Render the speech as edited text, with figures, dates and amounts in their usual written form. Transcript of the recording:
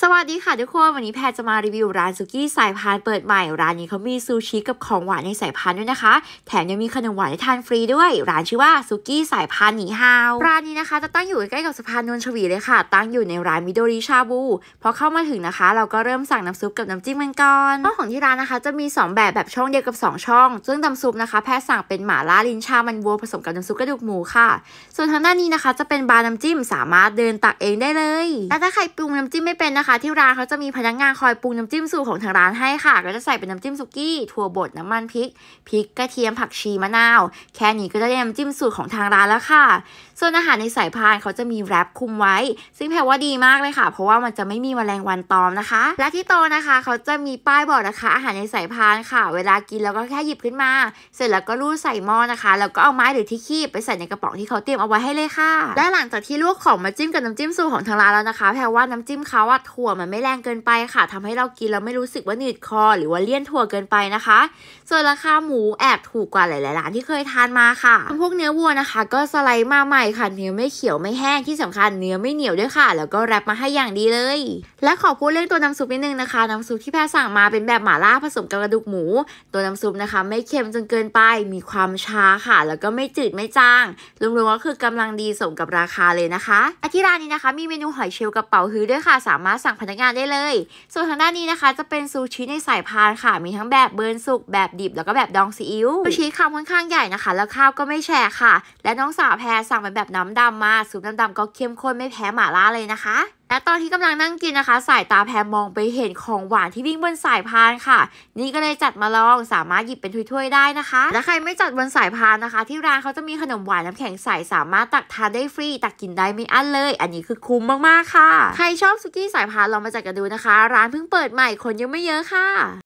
สวัสดีค่ะทุกคนวันนี้แพรจะมารีวิวร้านซุกี้สายพานเปิดใหม่ร้านนี้เขามีซูชิกับของหวานในสายพานด้วยนะคะแถมยังมีขนมหวานให้ทานฟรีด้วยร้านชื่อว่าซุกี้สายพานหนีฮาวร้านนี้นะคะจะตั้งอยู่ใกล้กับสะพานนนทวีเลยค่ะตั้งอยู่ในร้านมิโดริชาบูพอเข้ามาถึงนะคะเราก็เริ่มสั่งน้ำซุปกับน้ำจิ้มกันก่อนของที่ร้านนะคะจะมี2แบบช่องเดียวกับ2ช่องซึ่งน้ำซุปนะคะแพรสั่งเป็นหม่าล่าลิ้นชามันวัวผสมกับน้ำซุปกระดูกหมูค่ะส่วนทางด้านนี้นะคะจะเป็นบาร์น้ำจิ้มสามารถเดินตักเองได้เลยและถ้าใครปรุงน้ำจิ้มไม่เป็นนะคะที่ร้านเขาจะมีพนักงานคอยปรุงน้ำจิ้มสูตรของทางร้านให้ค่ะก็จะใส่เป็นน้ำจิ้มซุกี้ถั่วบดน้ำมันพริกกระเทียมผักชีมะนาวแค่นี้ก็จะได้น้ำจิ้มสูตรของทางร้านแล้วค่ะส่วนอาหารในสายพานเขาจะมีแรปคุมไว้ซึ่งแพรว่าดีมากเลยค่ะเพราะว่ามันจะไม่มีแมลงวันตอมนะคะและที่โต๊ะนะคะเขาจะมีป้ายบอกนะคะอาหารในสายพานค่ะเวลากินแล้วก็แค่หยิบขึ้นมาเสร็จแล้วก็รูดใส่หม้อนะคะแล้วก็เอาไม้หรือที่คีบไปใส่ในกระป๋องที่เขาเตรียมเอาไว้ให้เลยค่ะและหลังจากที่ลวกของมาจิ้มกับน้ำจิ้มสูตรของทางร้านแล้วนะคะแพรว่าน้ำจิ้มเขาถั่วมันไม่แรงเกินไปค่ะทำให้เรากินแล้วไม่รู้สึกว่าหนืดคอหรือว่าเลี่ยนถั่วเกินไปนะคะส่วนราคาหมูแอบถูกกว่าหลายๆร้านที่เคยทานมาค่ะพวกเนื้อวัวนะคะก็สไลด์มาใหม่ค่ะเนื้อไม่เขียวไม่แห้งที่สำคัญเนื้อไม่เหนียวด้วยค่ะแล้วก็แรปมาให้อย่างดีเลยและขอพูดเรื่องตัวน้ำซุปนิดนึงนะคะน้ำซุปที่แพรสั่งมาเป็นแบบหม่าล่าผสมกับกระดูกหมูตัวน้ำซุปนะคะไม่เค็มจนเกินไปมีความชาค่ะแล้วก็ไม่จืดไม่จางรวมๆก็คือกำลังดีสมกับราคาเลยนะคะที่ร้านนี้นะคะมีเมนูหอยเชลล์กับเป๋าฮื้อด้วยค่ะสามารถสั่งพนักงานได้เลยส่วนทางด้านนี้นะคะจะเป็นซูชิในสายพานค่ะมีทั้งแบบเบิร์นสุกแบบดิบแล้วก็แบบดองซีอิ๊วซูชิคำค่อนข้างใหญ่นะคะแล้วข้าวก็ไม่แฉะค่ะและน้องสาวแพรสั่งเป็นแบบน้ำดำมาซุปน้ำดำก็เข้มข้นไม่แพ้หม่าล่าเลยนะคะและตอนที่กำลังนั่งกินนะคะสายตาแพรมองไปเห็นของหวานที่วิ่งบนสายพานค่ะนี่ก็เลยจัดมาลองสามารถหยิบเป็นถ้วยๆได้นะคะและใครไม่จัดบนสายพานนะคะที่ร้านเขาจะมีขนมหวานน้ำแข็งใสสามารถตักทานได้ฟรีตักกินได้ไม่อั้นเลยอันนี้คือคุ้มมากๆค่ะใครชอบซุกี้สายพานลองมาจัดกันดูนะคะร้านเพิ่งเปิดใหม่คนยังไม่เยอะค่ะ